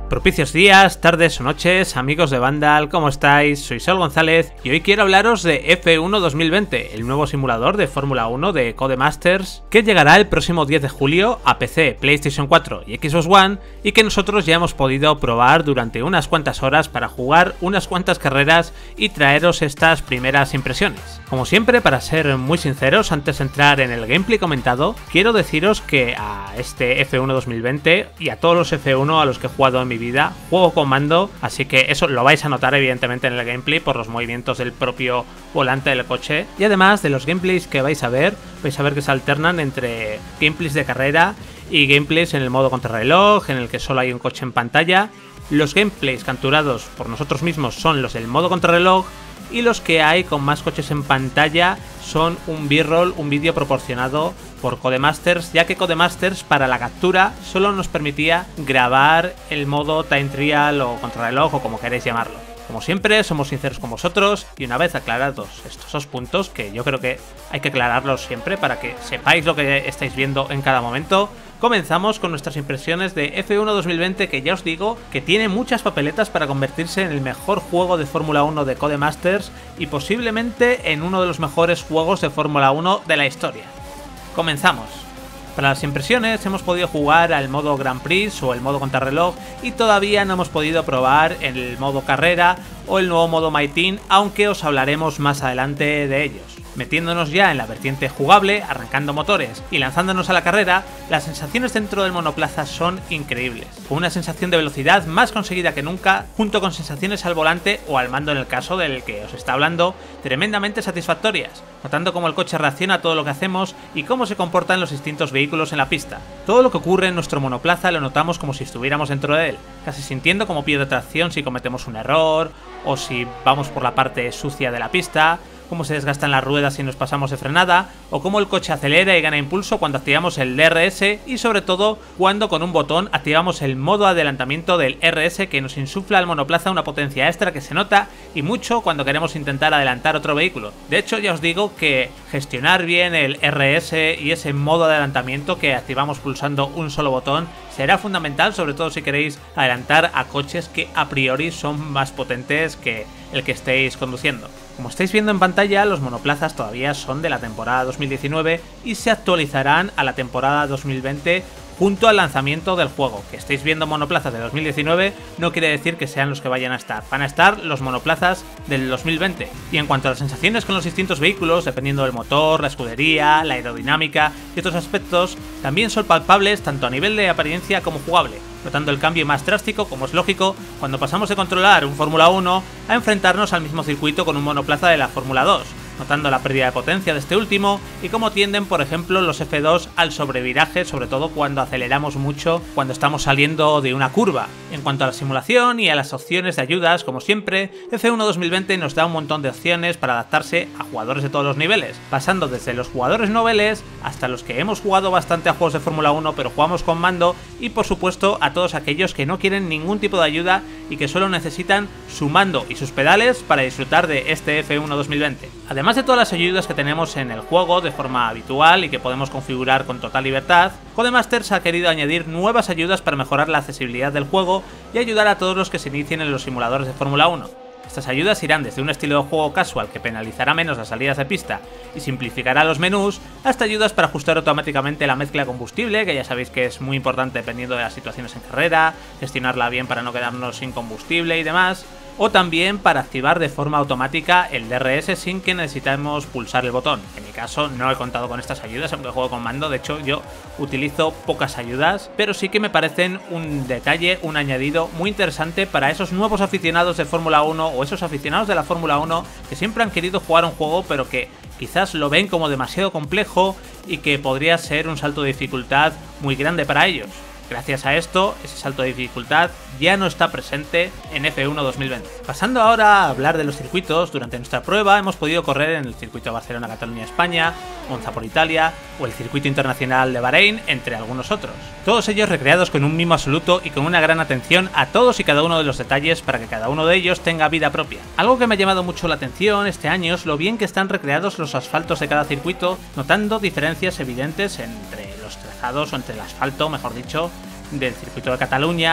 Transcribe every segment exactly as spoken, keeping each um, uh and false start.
Propicios días, tardes o noches, amigos de Vandal, ¿cómo estáis? Soy Saúl González y hoy quiero hablaros de F uno dos mil veinte, el nuevo simulador de Fórmula uno de Codemasters que llegará el próximo diez de julio a P C, PlayStation cuatro y Xbox One y que nosotros ya hemos podido probar durante unas cuantas horas para jugar unas cuantas carreras y traeros estas primeras impresiones. Como siempre, para ser muy sinceros, antes de entrar en el gameplay comentado, quiero deciros que a este F uno dos mil veinte y a todos los F uno a los que he jugado en mi vida, juego con mando, así que eso lo vais a notar evidentemente en el gameplay por los movimientos del propio volante del coche. Y además de los gameplays que vais a ver, vais a ver que se alternan entre gameplays de carrera y gameplays en el modo contrarreloj, en el que solo hay un coche en pantalla. Los gameplays capturados por nosotros mismos son los del modo contrarreloj y los que hay con más coches en pantalla son un B-roll, un vídeo proporcionado por Codemasters, ya que Codemasters para la captura solo nos permitía grabar el modo time trial o contrarreloj o como queréis llamarlo. Como siempre, somos sinceros con vosotros y una vez aclarados estos dos puntos, que yo creo que hay que aclararlos siempre para que sepáis lo que estáis viendo en cada momento, comenzamos con nuestras impresiones de F uno dos mil veinte, que ya os digo que tiene muchas papeletas para convertirse en el mejor juego de Fórmula uno de Codemasters y posiblemente en uno de los mejores juegos de Fórmula uno de la historia. Comenzamos. Para las impresiones hemos podido jugar al modo Grand Prix o el modo contrarreloj y todavía no hemos podido probar el modo carrera o el nuevo modo My Team, aunque os hablaremos más adelante de ellos. Metiéndonos ya en la vertiente jugable, arrancando motores y lanzándonos a la carrera, las sensaciones dentro del monoplaza son increíbles, con una sensación de velocidad más conseguida que nunca, junto con sensaciones al volante o al mando en el caso del que os está hablando, tremendamente satisfactorias, notando cómo el coche reacciona a todo lo que hacemos y cómo se comportan los distintos vehículos en la pista. Todo lo que ocurre en nuestro monoplaza lo notamos como si estuviéramos dentro de él, casi sintiendo cómo pierde tracción si cometemos un error o si vamos por la parte sucia de la pista, cómo se desgastan las ruedas si nos pasamos de frenada, o cómo el coche acelera y gana impulso cuando activamos el D R S y sobre todo cuando con un botón activamos el modo adelantamiento del R S, que nos insufla al monoplaza una potencia extra que se nota y mucho cuando queremos intentar adelantar otro vehículo. De hecho, ya os digo que gestionar bien el R S y ese modo adelantamiento que activamos pulsando un solo botón será fundamental, sobre todo si queréis adelantar a coches que a priori son más potentes que el que estéis conduciendo. Como estáis viendo en pantalla, los monoplazas todavía son de la temporada dos mil diecinueve y se actualizarán a la temporada dos mil veinte junto al lanzamiento del juego. Que estéis viendo monoplazas de dos mil diecinueve no quiere decir que sean los que vayan a estar, van a estar los monoplazas del dos mil veinte. Y en cuanto a las sensaciones con los distintos vehículos, dependiendo del motor, la escudería, la aerodinámica y otros aspectos, también son palpables tanto a nivel de apariencia como jugable, notando el cambio más drástico, como es lógico, cuando pasamos de controlar un Fórmula uno a enfrentarnos al mismo circuito con un monoplaza de la Fórmula dos, notando la pérdida de potencia de este último y cómo tienden, por ejemplo, los F dos al sobreviraje, sobre todo cuando aceleramos mucho cuando estamos saliendo de una curva. En cuanto a la simulación y a las opciones de ayudas, como siempre, F uno dos mil veinte nos da un montón de opciones para adaptarse a jugadores de todos los niveles, pasando desde los jugadores noveles hasta los que hemos jugado bastante a juegos de Fórmula uno pero jugamos con mando, y por supuesto a todos aquellos que no quieren ningún tipo de ayuda y que solo necesitan su mando y sus pedales para disfrutar de este F uno dos mil veinte. Además de todas las ayudas que tenemos en el juego de forma habitual y que podemos configurar con total libertad, Codemasters ha querido añadir nuevas ayudas para mejorar la accesibilidad del juego y ayudar a todos los que se inicien en los simuladores de Fórmula uno. Estas ayudas irán desde un estilo de juego casual que penalizará menos las salidas de pista y simplificará los menús, hasta ayudas para ajustar automáticamente la mezcla de combustible, que ya sabéis que es muy importante dependiendo de las situaciones en carrera, gestionarla bien para no quedarnos sin combustible y demás, o también para activar de forma automática el D R S sin que necesitemos pulsar el botón. En mi caso no he contado con estas ayudas, aunque juego con mando, de hecho yo utilizo pocas ayudas, pero sí que me parecen un detalle, un añadido muy interesante para esos nuevos aficionados de Fórmula uno o esos aficionados de la Fórmula uno que siempre han querido jugar un juego pero que quizás lo ven como demasiado complejo y que podría ser un salto de dificultad muy grande para ellos. Gracias a esto, ese salto de dificultad ya no está presente en F uno dos mil veinte. Pasando ahora a hablar de los circuitos, durante nuestra prueba hemos podido correr en el circuito de Barcelona, Cataluña, España, Monza por Italia o el circuito internacional de Bahrein, entre algunos otros. Todos ellos recreados con un mimo absoluto y con una gran atención a todos y cada uno de los detalles para que cada uno de ellos tenga vida propia. Algo que me ha llamado mucho la atención este año es lo bien que están recreados los asfaltos de cada circuito, notando diferencias evidentes entre los trazados o entre el asfalto, mejor dicho, del circuito de Cataluña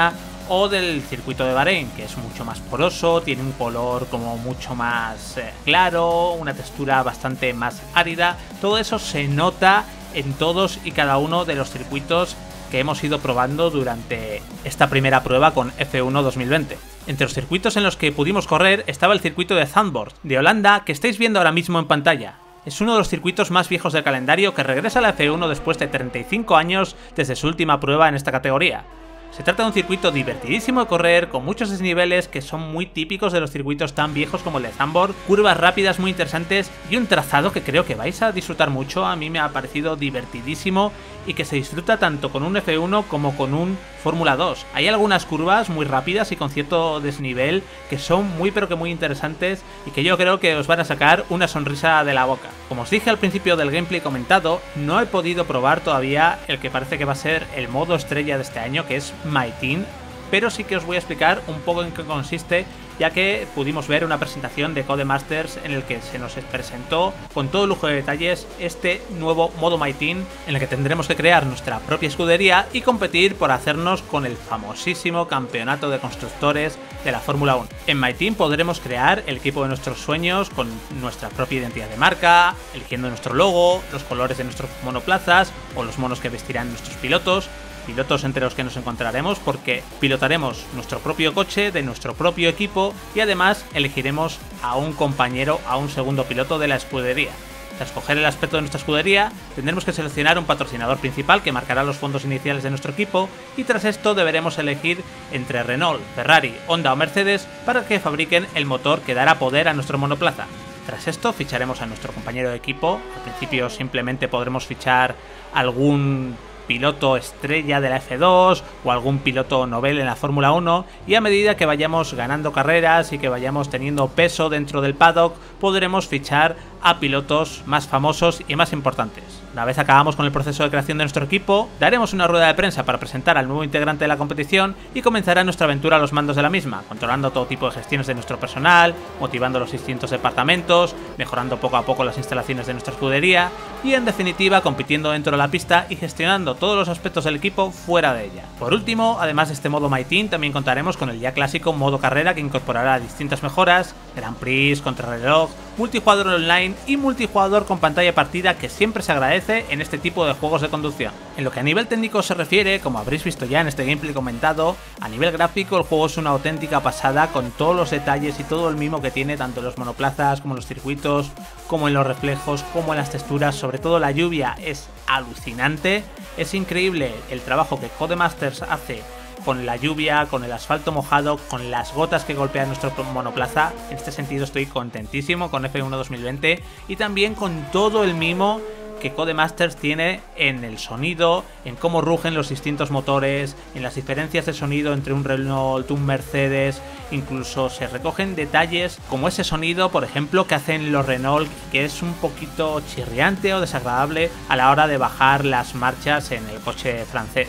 o del circuito de Bahrein, que es mucho más poroso, tiene un color como mucho más eh, claro, una textura bastante más árida. Todo eso se nota en todos y cada uno de los circuitos que hemos ido probando durante esta primera prueba con F uno dos mil veinte. Entre los circuitos en los que pudimos correr estaba el circuito de Zandvoort, de Holanda, que estáis viendo ahora mismo en pantalla. Es uno de los circuitos más viejos del calendario que regresa a la F uno después de treinta y cinco años desde su última prueba en esta categoría. Se trata de un circuito divertidísimo de correr, con muchos desniveles que son muy típicos de los circuitos tan viejos como el de Zandvoort, curvas rápidas muy interesantes y un trazado que creo que vais a disfrutar mucho. A mí me ha parecido divertidísimo y que se disfruta tanto con un F uno como con un Fórmula dos. Hay algunas curvas muy rápidas y con cierto desnivel que son muy pero que muy interesantes y que yo creo que os van a sacar una sonrisa de la boca. Como os dije al principio del gameplay comentado, no he podido probar todavía el que parece que va a ser el modo estrella de este año, que es My Team, pero sí que os voy a explicar un poco en qué consiste, ya que pudimos ver una presentación de Codemasters en el que se nos presentó con todo lujo de detalles este nuevo modo My Team, en el que tendremos que crear nuestra propia escudería y competir por hacernos con el famosísimo campeonato de constructores de la Fórmula uno. En My Team podremos crear el equipo de nuestros sueños con nuestra propia identidad de marca, eligiendo nuestro logo, los colores de nuestros monoplazas o los monos que vestirán nuestros pilotos. Pilotos entre los que nos encontraremos porque pilotaremos nuestro propio coche de nuestro propio equipo y además elegiremos a un compañero, a un segundo piloto de la escudería. Tras escoger el aspecto de nuestra escudería, tendremos que seleccionar un patrocinador principal que marcará los fondos iniciales de nuestro equipo y tras esto deberemos elegir entre Renault, Ferrari, Honda o Mercedes para que fabriquen el motor que dará poder a nuestro monoplaza. Tras esto ficharemos a nuestro compañero de equipo. Al principio simplemente podremos fichar algún piloto estrella de la F dos o algún piloto novel en la Fórmula uno, y a medida que vayamos ganando carreras y que vayamos teniendo peso dentro del paddock podremos fichar a pilotos más famosos y más importantes. Una vez acabamos con el proceso de creación de nuestro equipo, daremos una rueda de prensa para presentar al nuevo integrante de la competición y comenzará nuestra aventura a los mandos de la misma, controlando todo tipo de gestiones de nuestro personal, motivando los distintos departamentos, mejorando poco a poco las instalaciones de nuestra escudería y en definitiva compitiendo dentro de la pista y gestionando todos los aspectos del equipo fuera de ella. Por último, además de este modo My Team, también contaremos con el ya clásico modo carrera que incorporará distintas mejoras, Grand Prix, contrarreloj, multijugador online y multijugador con pantalla partida, que siempre se agradece en este tipo de juegos de conducción. En lo que a nivel técnico se refiere, como habréis visto ya en este gameplay comentado, a nivel gráfico el juego es una auténtica pasada con todos los detalles y todo el mimo que tiene tanto en los monoplazas como en los circuitos, como en los reflejos, como en las texturas. Sobre todo la lluvia es alucinante, es increíble el trabajo que Codemasters hace con la lluvia, con el asfalto mojado, con las gotas que golpean nuestro monoplaza. En este sentido estoy contentísimo con F uno dos mil veinte y también con todo el mimo que Codemasters tiene en el sonido, en cómo rugen los distintos motores, en las diferencias de sonido entre un Renault, un Mercedes. Incluso se recogen detalles como ese sonido, por ejemplo, que hacen los Renault, que es un poquito chirriante o desagradable a la hora de bajar las marchas en el coche francés.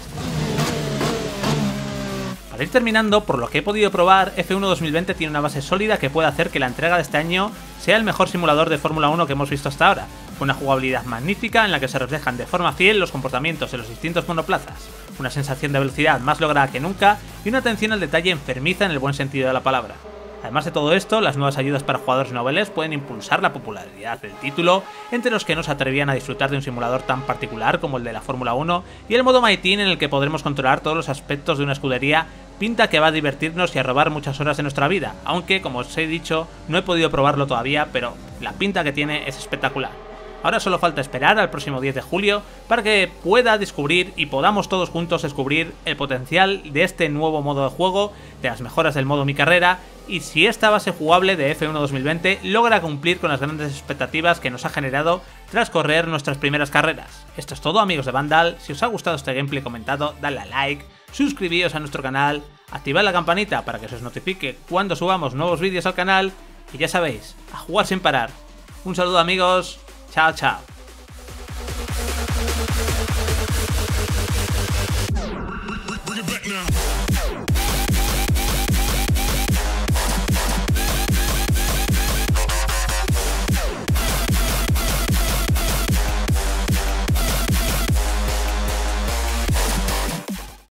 Para ir terminando, por lo que he podido probar, F uno dos mil veinte tiene una base sólida que puede hacer que la entrega de este año sea el mejor simulador de Fórmula uno que hemos visto hasta ahora. Una jugabilidad magnífica en la que se reflejan de forma fiel los comportamientos de los distintos monoplazas, una sensación de velocidad más lograda que nunca y una atención al detalle enfermiza en el buen sentido de la palabra. Además de todo esto, las nuevas ayudas para jugadores noveles pueden impulsar la popularidad del título entre los que no se atrevían a disfrutar de un simulador tan particular como el de la Fórmula uno, y el modo My Team en el que podremos controlar todos los aspectos de una escudería pinta que va a divertirnos y a robar muchas horas de nuestra vida, aunque como os he dicho no he podido probarlo todavía, pero la pinta que tiene es espectacular. Ahora solo falta esperar al próximo diez de julio para que pueda descubrir y podamos todos juntos descubrir el potencial de este nuevo modo de juego, de las mejoras del modo Mi Carrera, y si esta base jugable de F uno dos mil veinte logra cumplir con las grandes expectativas que nos ha generado tras correr nuestras primeras carreras. Esto es todo, amigos de Vandal. Si os ha gustado este gameplay comentado, dadle a like, suscribíos a nuestro canal, activad la campanita para que se os notifique cuando subamos nuevos vídeos al canal y ya sabéis, a jugar sin parar. Un saludo, amigos. Chao, chao.